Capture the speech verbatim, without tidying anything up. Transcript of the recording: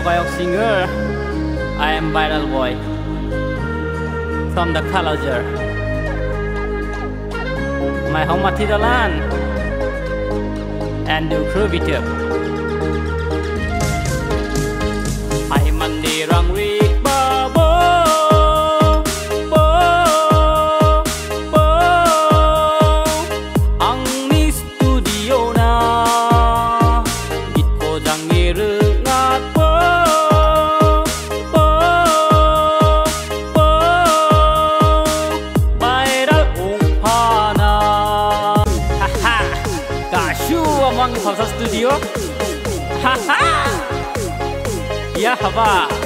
Bayok singer. I am viral boy from the Kalajar. My home Matidalan and do crew video. I mandi rang week babo bo bo ang ni studio na git ko jang ni rengat bo bo bo viral umpana haha kashu among Pulsar Studio haha ya haba